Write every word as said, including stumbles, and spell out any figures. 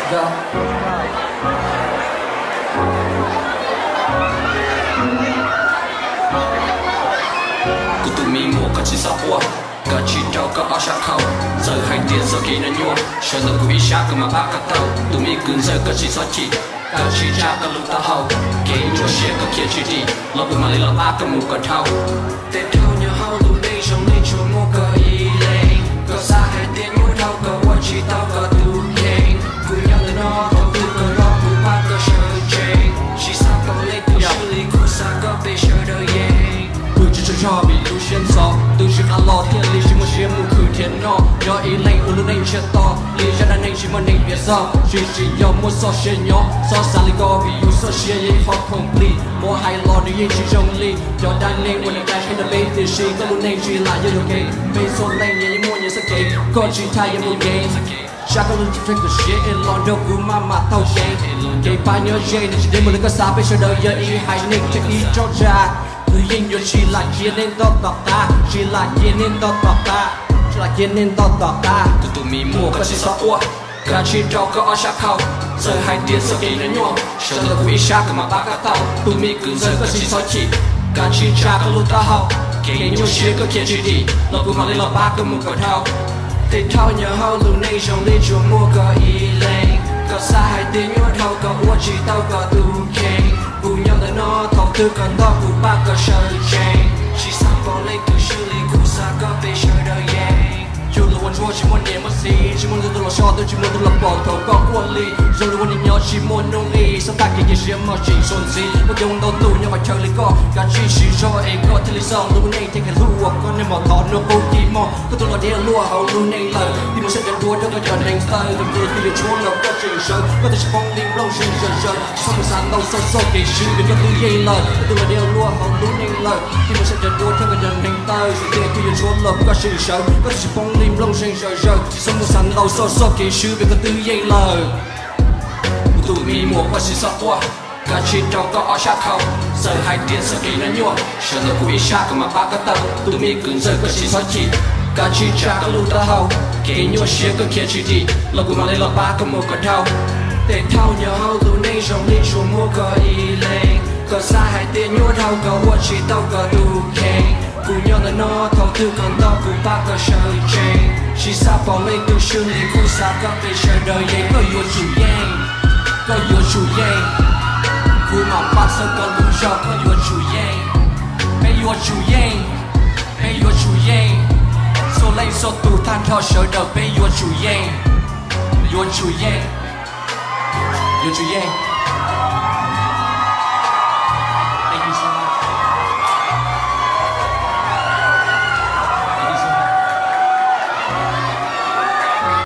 Go. Cô tụi mi mua có chỉ sao qua, có chỉ trâu có ở sát khâu, giờ hai tiền giờ kia nó nhua, sợ giờ cô ý sát cơ mà bác cả tàu, tụi mi cứ giờ có chỉ sao chỉ, có chỉ cha có lúc ta hậu, kể nhua xe có kia chỉ đi, lo bữa mà lấy lo bác có mua có thâu, tết thâu nhớ hậu tụi đây trong đây chua mua có ý lên, có xa hai tiền nhua thâu có quan chỉ tao có tụ keng, cùng nhau lên nó thâu tụ có lo bữa bác có sợ chênh, chỉ sao có lấy tụi xử lý cô xa có về sợ đời yeah. Cho bị lưu xuyên gió từ trước ăn lo thiên lý chỉ một xuyên một khử thiên nó do ý lệnh của lúc này chưa to lý ra đàn anh chỉ một này biết sao chỉ chỉ do một số xuyên nhỏ so sánh lý có bị yêu số xuyên ấy khó complete một hai lo đi chỉ trong lý do đàn anh một đại hay là bên thì chỉ có lúc này chỉ là như ok bên số này như những mua như sắc kế có chỉ thay như một game chắc có lúc chỉ phải cứ shit in London của mama tao shit cái bài nhớ jay để chỉ để một lần có sao bây giờ đời giờ ý hay nên chỉ ý cho ra người nhìn yo chỉ là kia nên to tọt ta chỉ là kia nên to tọt ta chỉ là kia nên to tọt ta tụi tụi mi mua có chỉ sao qua cả chỉ trâu có ở sát khâu giờ hai tiền sau khi nó nhua sợ là cô ý sát cơ mà bác cả tàu tụi mi cứ giờ có chỉ sao chỉ cả chỉ cha có lúc ta hậu kể nhua xe có kia chỉ đi lo cô mà lấy lo bác có mua có thâu thì thâu nhớ hậu lúc này trong đi chùa mua có ý lên có xa hai tiền nhua thâu có uất chỉ tao có tụ keng cùng nhau tới nó thâu tư còn đó của bác có sợ chênh chỉ sao có lấy từ xử lý cũng xa có về sợ đời yeah dù là quan chúa chỉ muốn nhẹ mất gì chỉ muốn tôi là cho tôi chỉ muốn tôi là bỏ thầu có quân ly dù là quan nhỏ chỉ muốn nông ly sao ta kia kia xem mà chỉ xuân gì có dùng đâu tụ nhưng mà chờ lấy có cả chỉ chỉ cho em có thể lý do lúc này thì cái lúa con nên mà thọ nó cố tí mò có tôi là đeo lúa hậu lúc này lời thì mình sẽ đánh đua cho cái trò hành style đừng để khi chúa nó có trình sơ có thể sẽ phong linh long sinh dần dần sau một sáng đâu sâu sâu kỳ sư vì có tôi dây lời tôi là đeo lúa hậu lúc này lời thì mình sẽ đánh đua theo cái trò hành style thì khi chúa nó có trình sơ có thể sẽ phong linh long sinh dần dần sau một sáng đâu sâu sâu kỳ sư vì có tôi dây lời tụi mi mua có chỉ sao qua cả chỉ trâu có ở sát khâu giờ hai tiền sau khi nó nhua sợ là cô ý sát cơ mà bác cả tàu tụi mi cứ giờ có chỉ sao chỉ cả chỉ cha có lúc ta hậu kể nhua xe có kia chỉ đi lo cô mà lấy lo bác có mua có thâu để thâu nhớ hậu tụi này trong đi chùa mua có ý lên có xa hai tiền nhua thâu có uất chỉ tao có tụ keng cùng nhau tới nó thâu tư còn đó của bác có sợ chênh chỉ sao bỏ lấy từ xử lý cũng xa có về sợ đời yeah có yêu chủ yang có yêu chủ yang cô mà bắt sân có lúc cho có yêu chủ yang hay yêu chủ yang hay yêu chủ yang số lấy số tụ than thọ sợ đời hay yêu chủ yang yêu chủ yang yêu chủ yang